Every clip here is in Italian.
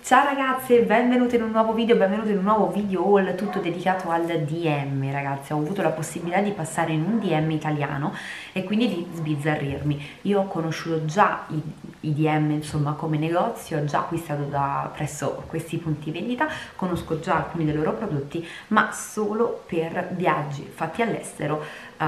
Ciao ragazze, benvenute in un nuovo video, benvenuto in un nuovo video haul tutto dedicato al DM. Ragazzi, ho avuto la possibilità di passare in un DM italiano e quindi di sbizzarrirmi. Io ho conosciuto già i DM, insomma, come negozio, ho già acquistato presso questi punti vendita, conosco già alcuni dei loro prodotti, ma solo per viaggi fatti all'estero.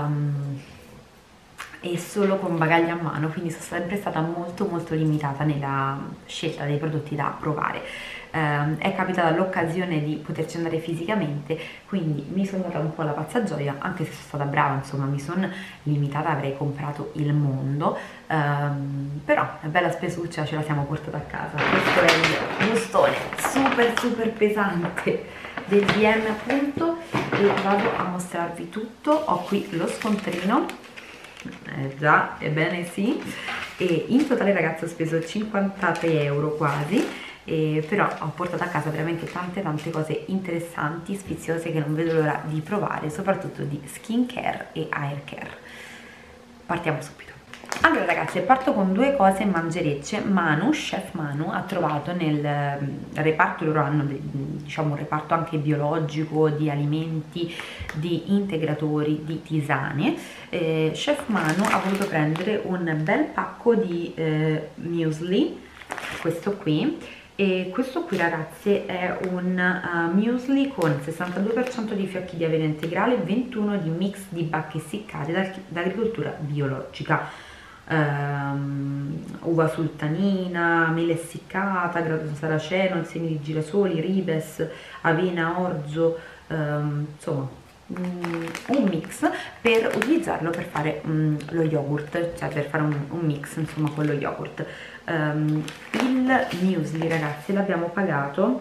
E solo con bagagli a mano, quindi sono sempre stata molto limitata nella scelta dei prodotti da provare. È capitata l'occasione di poterci andare fisicamente, quindi mi sono data un po' la pazza gioia, anche se sono stata brava, insomma mi sono limitata, avrei comprato il mondo, però una bella spesuccia ce la siamo portata a casa. Questo è il bustone super pesante del DM, appunto, e vado a mostrarvi tutto. Ho qui lo scontrino. Già, ebbene sì, e in totale ragazzi ho speso 53 euro quasi, però ho portato a casa veramente tante cose interessanti, sfiziose, che non vedo l'ora di provare, soprattutto di skincare e hair care. Partiamo subito. Allora ragazzi, parto con due cose mangerecce. Chef Manu ha trovato nel reparto, loro hanno diciamo un reparto anche biologico, di alimenti, di integratori, di tisane. Chef Manu ha voluto prendere un bel pacco di muesli, questo qui, e questo qui ragazzi è un muesli con 62% di fiocchi di avena integrale, 21 di mix di bacche essiccate d'agricoltura biologica, uva sultanina, mela essiccata, grano saraceno, semi di girasoli, ribes, avena, orzo, insomma un mix per utilizzarlo per fare lo yogurt, cioè per fare un mix insomma con lo yogurt. Il muesli ragazzi l'abbiamo pagato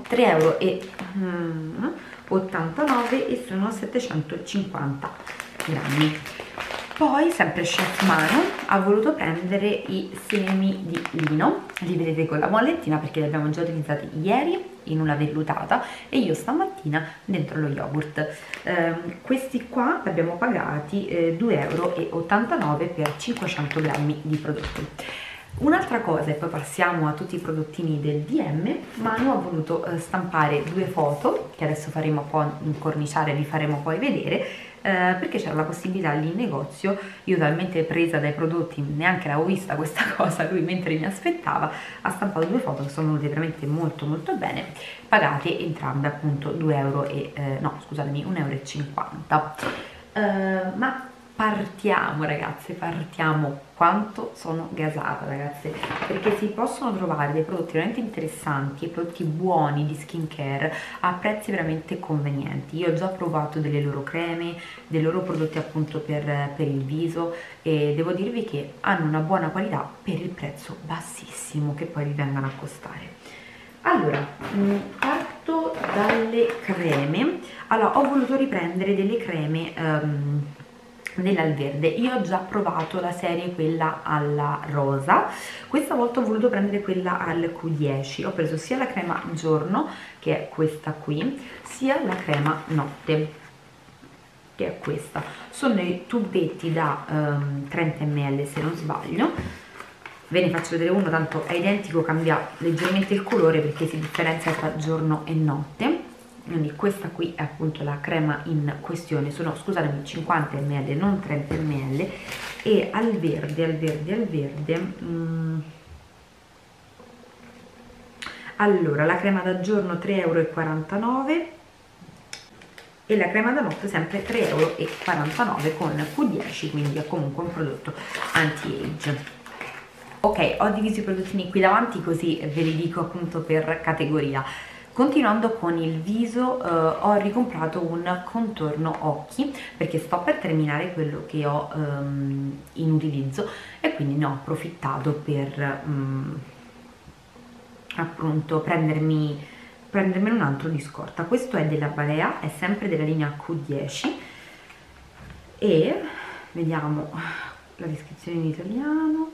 3,89 euro e sono 750 grammi. Poi sempre Chef Manu ha voluto prendere i semi di lino, li vedete con la mollettina perché li abbiamo già utilizzati ieri in una vellutata e io stamattina dentro lo yogurt. Questi qua li abbiamo pagati 2,89 euro per 500 grammi di prodotti. Un'altra cosa, e poi passiamo a tutti i prodottini del DM, Manu ha voluto stampare due foto che adesso faremo poi incorniciare, vi faremo poi vedere, perché c'era la possibilità lì in negozio. Io talmente presa dai prodotti neanche l'avevo vista questa cosa, lui mentre mi aspettava ha stampato due foto che sono venute veramente molto bene, pagate entrambe appunto 2 euro e no scusatemi 1,50 euro. Ma partiamo ragazze, partiamo. Quanto sono gasata ragazze, perché si possono trovare dei prodotti veramente interessanti e prodotti buoni di skincare a prezzi veramente convenienti. Io ho già provato delle loro creme, dei loro prodotti appunto per il viso, e devo dirvi che hanno una buona qualità per il prezzo bassissimo che poi vi vengono a costare. Allora, parto dalle creme. Allora, ho voluto riprendere delle creme dell'Alverde. Io ho già provato la serie quella alla rosa, questa volta ho voluto prendere quella al Q10. Ho preso sia la crema giorno, che è questa qui, sia la crema notte, che è questa. Sono dei tubetti da 30 ml se non sbaglio. Ve ne faccio vedere uno, tanto è identico, cambia leggermente il colore perché si differenzia tra giorno e notte. Quindi questa qui è appunto la crema in questione, sono, scusatemi, 50 ml non 30 ml, e al verde allora la crema da giorno 3,49 euro e la crema da notte sempre 3,49 euro con Q10, quindi è comunque un prodotto anti-age. Ok, ho diviso i prodottini qui davanti così ve li dico appunto per categoria. Continuando con il viso, ho ricomprato un contorno occhi perché sto per terminare quello che ho in utilizzo e quindi ne ho approfittato per appunto prendermi un altro di scorta. Questo è della Balea, è sempre della linea Q10 e vediamo la descrizione in italiano.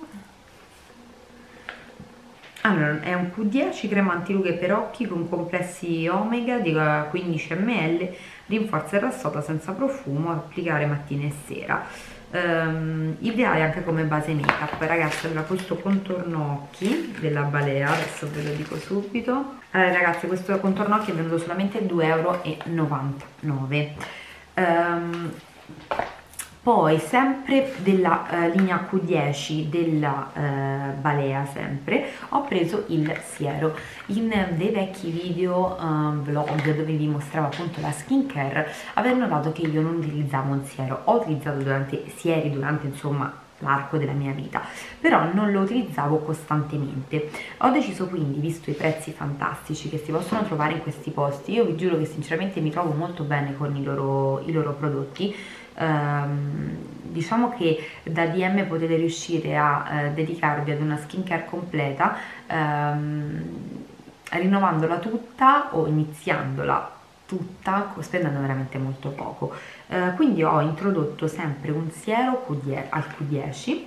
Allora, è un Q10 crema antirughe per occhi con complessi omega di 15 ml, rinforza e rassota senza profumo, applicare mattina e sera. ideale anche come base make up, ragazzi. Allora, questo contorno occhi della Balea, adesso ve lo dico subito. Allora ragazzi, questo contorno occhi è venuto solamente 2,99 €. Poi sempre della linea Q10 della Balea, sempre ho preso il siero. In dei vecchi video vlog dove vi mostravo appunto la skincare, avevo notato che io non utilizzavo un siero. Ho utilizzato sieri durante insomma l'arco della mia vita, però non lo utilizzavo costantemente. Ho deciso quindi, visto i prezzi fantastici che si possono trovare in questi posti, io vi giuro che sinceramente mi trovo molto bene con i loro prodotti. Diciamo che da DM potete riuscire a dedicarvi ad una skincare completa, rinnovandola tutta o iniziandola tutta spendendo veramente molto poco. Quindi ho introdotto sempre un siero al Q10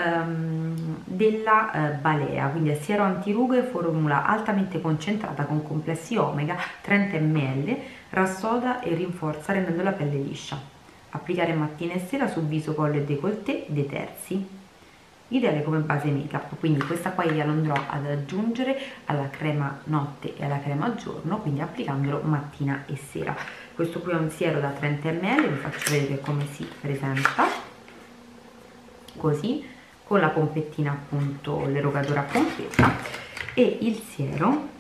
della Balea, quindi è siero antirughe, formula altamente concentrata con complessi omega, 30 ml, rassoda e rinforza rendendo la pelle liscia. Applicare mattina e sera su viso, collo e décolleté dei terzi. Ideale come base make up, quindi questa qua io la andrò ad aggiungere alla crema notte e alla crema giorno, quindi applicandolo mattina e sera. Questo qui è un siero da 30 ml, vi faccio vedere come si presenta, così, con la pompettina appunto, l'erogatura a pompetta, e il siero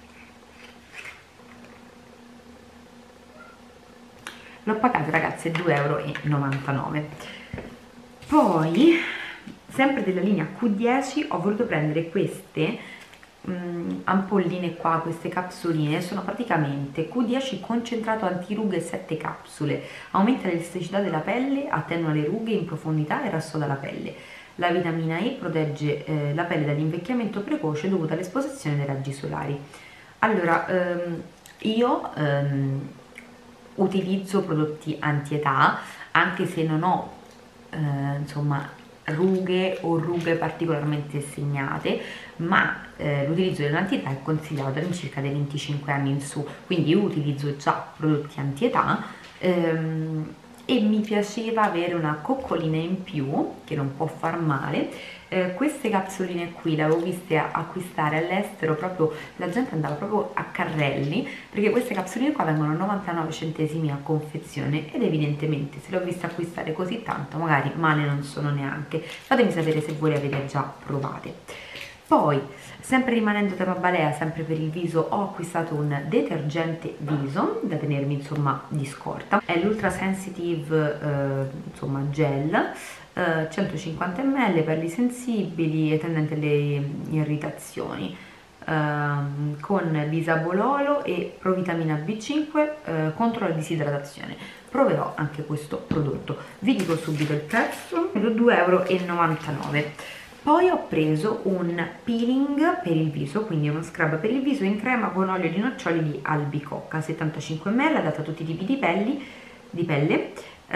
l'ho pagato ragazzi 2,99 €. Poi sempre della linea Q10 ho voluto prendere queste ampolline qua, queste capsuline. Sono praticamente Q10 concentrato antirughe 7 capsule, aumenta l'elasticità della pelle, attenua le rughe in profondità e rassoda la pelle. La vitamina E protegge la pelle dall'invecchiamento precoce dovuto all'esposizione dai raggi solari. Allora, io utilizzo prodotti anti-età, anche se non ho insomma rughe o rughe particolarmente segnate, ma l'utilizzo dell'anti-età è consigliato all'incirca dai 25 anni in su, quindi io utilizzo già prodotti anti-età e mi piaceva avere una coccolina in più che non può far male. Queste capsuline qui le avevo viste acquistare all'estero, proprio la gente andava proprio a carrelli, perché queste capsuline qua vengono 99 centesimi a confezione ed evidentemente se le ho viste acquistare così tanto magari male non sono neanche. Fatemi sapere se voi le avete già provate. Poi, sempre rimanendo tema Balea, sempre per il viso, ho acquistato un detergente viso da tenermi insomma di scorta. È l'Ultra Sensitive insomma gel, 150 ml, per i sensibili e tendenti alle irritazioni, con bisabololo e provitamina B5 contro la disidratazione. Proverò anche questo prodotto. Vi dico subito il prezzo, 2,99 €. Poi ho preso un peeling per il viso, quindi uno scrub per il viso in crema con olio di noccioli di albicocca, 75 ml, adatta a tutti i tipi di pelle,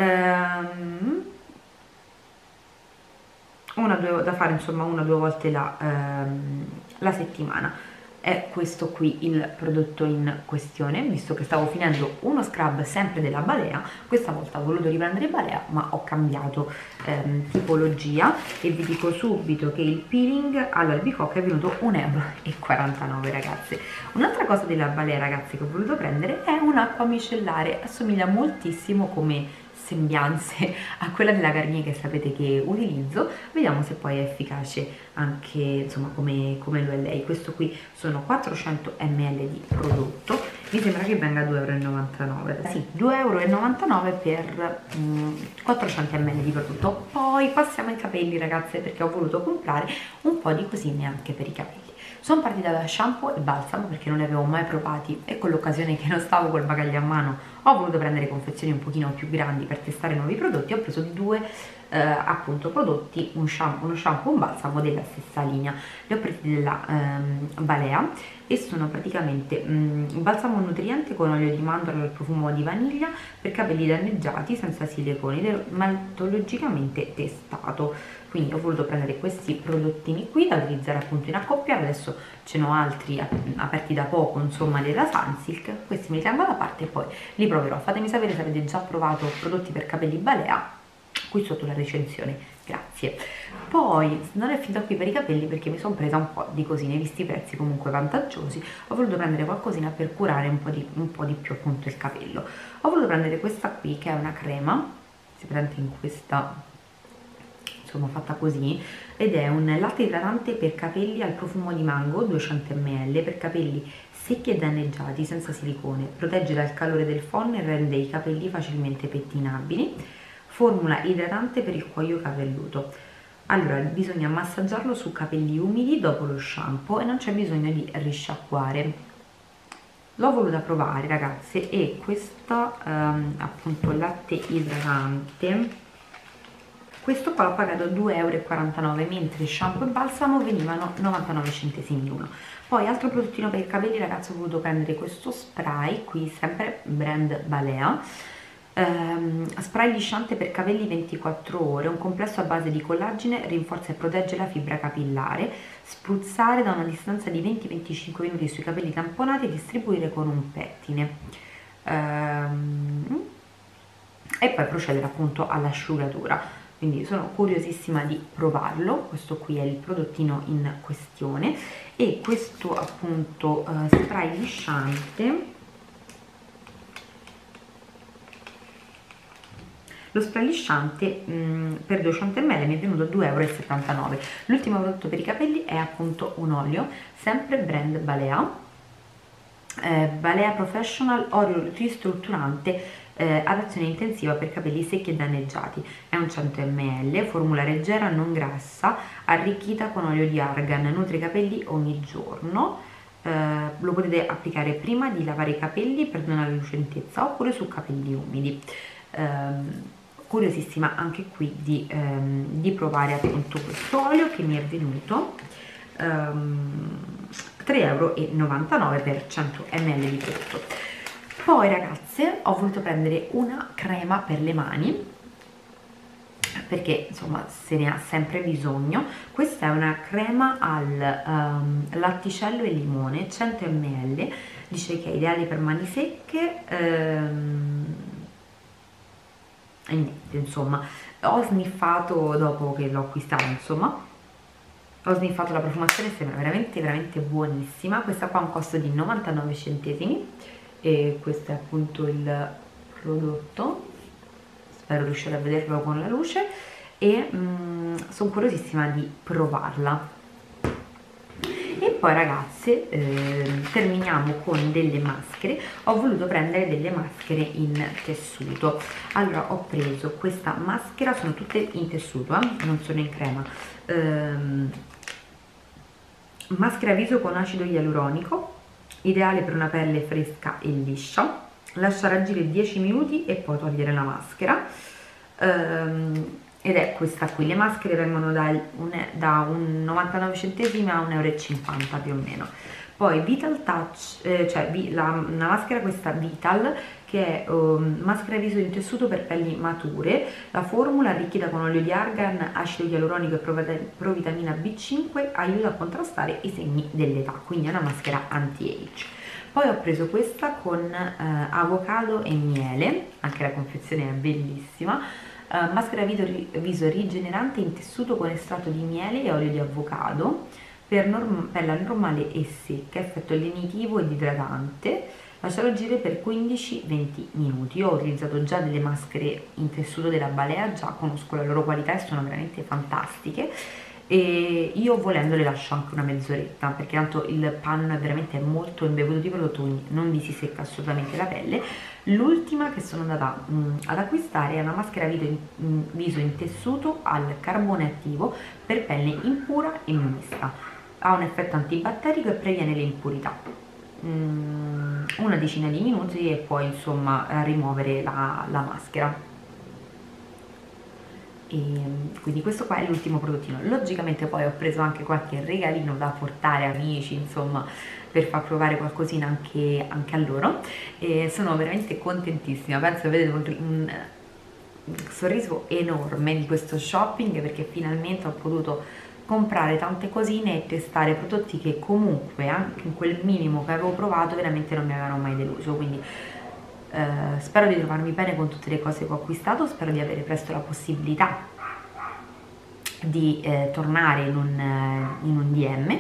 da fare insomma 1 o 2 volte la settimana. È questo qui il prodotto in questione, visto che stavo finendo uno scrub sempre della Balea. Questa volta ho voluto riprendere Balea, ma ho cambiato tipologia e vi dico subito che il peeling all'albicocca è venuto 1,49 € ragazzi. Un'altra cosa della Balea ragazzi che ho voluto prendere è un'acqua micellare, assomiglia moltissimo come sembianze a quella della Garnier che sapete che utilizzo. Vediamo se poi è efficace anche insomma come lo è lei. Questo qui sono 400 ml di prodotto, mi sembra che venga 2,99 €. Sì, 2,99 € per 400 ml di prodotto. Poi passiamo ai capelli ragazze, perché ho voluto comprare un po' di cosine anche per i capelli. Sono partita da shampoo e balsamo perché non li avevo mai provati e con l'occasione che non stavo col bagaglio a mano ho voluto prendere confezioni un pochino più grandi per testare nuovi prodotti. Ho preso due appunto prodotti, uno shampoo e un balsamo della stessa linea. Li ho presi della Balea e sono praticamente un balsamo nutriente con olio di mandorla al profumo di vaniglia per capelli danneggiati, senza siliconi, dermatologicamente testato. Quindi ho voluto prendere questi prodottini qui da utilizzare appunto in accoppiata. Adesso ce n'ho altri aperti da poco insomma della Sunsilk, questi me li tengo da parte e poi li proverò. Fatemi sapere se avete già provato prodotti per capelli Balea qui sotto la recensione, grazie. Poi non è finita qui per i capelli, perché mi sono presa un po' di cosine, visti i prezzi comunque vantaggiosi, ho voluto prendere qualcosina per curare un po' di più appunto il capello. Ho voluto prendere questa qui, che è una crema, si prende in questa, insomma fatta così, ed è un latte idratante per capelli al profumo di mango, 200 ml, per capelli secchi e danneggiati, senza silicone, protegge dal calore del phon e rende i capelli facilmente pettinabili, formula idratante per il cuoio capelluto. Allora, bisogna massaggiarlo su capelli umidi dopo lo shampoo e non c'è bisogno di risciacquare. L'ho voluta provare, ragazze, e questa appunto latte idratante, questo qua l'ho pagato 2,49 €, mentre shampoo e balsamo venivano 99 centesimi l'uno. Poi altro prodottino per i capelli, ragazzi, ho voluto prendere questo spray qui, sempre brand Balea, spray lisciante per capelli 24 ore, un complesso a base di collagene, rinforza e protegge la fibra capillare, spruzzare da una distanza di 20-25 minuti sui capelli tamponati e distribuire con un pettine, e poi procedere appunto all'asciugatura. Quindi sono curiosissima di provarlo. Questo qui è il prodottino in questione, e questo appunto spray lisciante, lo spray lisciante per 200 ml mi è venuto 2,79 €. L'ultimo prodotto per i capelli è appunto un olio, sempre brand Balea, Balea Professional Olio Ristrutturante ad azione intensiva per capelli secchi e danneggiati. È un 100 ml, formula leggera, non grassa, arricchita con olio di argan, nutre i capelli ogni giorno. Lo potete applicare prima di lavare i capelli per donare lucentezza, oppure su capelli umidi. Curiosissima anche qui di provare appunto questo olio, che mi è venuto 3,99 € per 100 ml di prodotto. Poi, ragazze, ho voluto prendere una crema per le mani, perché insomma se ne ha sempre bisogno. Questa è una crema al latticello e limone, 100 ml, dice che è ideale per mani secche, e niente, insomma, ho sniffato dopo che l'ho acquistata, insomma ho sniffato la profumazione, sembra veramente veramente buonissima. Questa qua ha un costo di 99 centesimi, e questo è appunto il prodotto, spero riuscire a vederlo con la luce, e sono curiosissima di provarla. E poi, ragazze, terminiamo con delle maschere. Ho voluto prendere delle maschere in tessuto. Allora, ho preso questa maschera, sono tutte in tessuto, non sono in crema, maschera viso con acido ialuronico, ideale per una pelle fresca e liscia, lasciare agire 10 minuti e poi togliere la maschera, ed è questa qui. Le maschere vengono da un 99 centesimi a 1,50 € più o meno. Poi Vital Touch, una maschera questa Vital, che è maschera viso in tessuto per pelli mature, la formula arricchita con olio di argan, acido ialuronico e provitamina B5 aiuta a contrastare i segni dell'età, quindi è una maschera anti-age. Poi ho preso questa con avocado e miele, anche la confezione è bellissima, maschera viso rigenerante in tessuto con estratto di miele e olio di avocado, per pelle normale e secca, effetto lenitivo ed idratante, lasciare agire per 15-20 minuti. Io ho utilizzato già delle maschere in tessuto della Balea, già conosco la loro qualità e sono veramente fantastiche, e io volendo le lascio anche una mezz'oretta, perché tanto il panno è veramente molto imbevuto di prodotto, quindi non vi si secca assolutamente la pelle. L'ultima che sono andata ad acquistare è una maschera viso in tessuto al carbone attivo per pelle impura e mista, ha un effetto antibatterico e previene le impurità. Una decina di minuti e poi insomma rimuovere la maschera. E quindi questo qua è l'ultimo prodottino. Logicamente poi ho preso anche qualche regalino da portare amici, insomma, per far provare qualcosina anche a loro, e sono veramente contentissima. Penso che vedete un sorriso enorme di questo shopping, perché finalmente ho potuto comprare tante cosine e testare prodotti che comunque anche in quel minimo che avevo provato veramente non mi avevano mai deluso. Quindi spero di trovarmi bene con tutte le cose che ho acquistato, spero di avere presto la possibilità di tornare in un DM,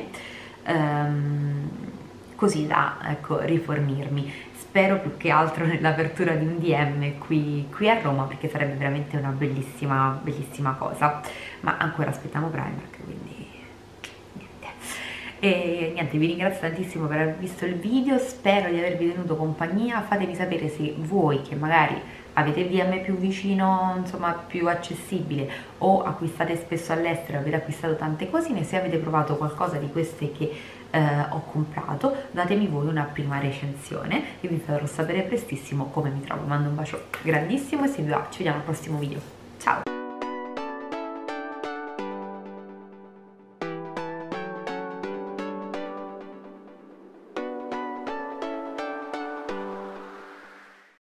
così da, ecco, rifornirmi. Spero più che altro nell'apertura di un DM qui a Roma, perché sarebbe veramente una bellissima cosa, ma ancora aspettiamo Primark, quindi niente. E niente, vi ringrazio tantissimo per aver visto il video, spero di avervi tenuto compagnia. Fatemi sapere se voi, che magari avete il DM più vicino, insomma più accessibile, o acquistate spesso all'estero, avete acquistato tante cosine, se avete provato qualcosa di queste che ho comprato, datemi voi una prima recensione e vi farò sapere prestissimo come mi trovo. Mando un bacio grandissimo e se vi va ci vediamo al prossimo video.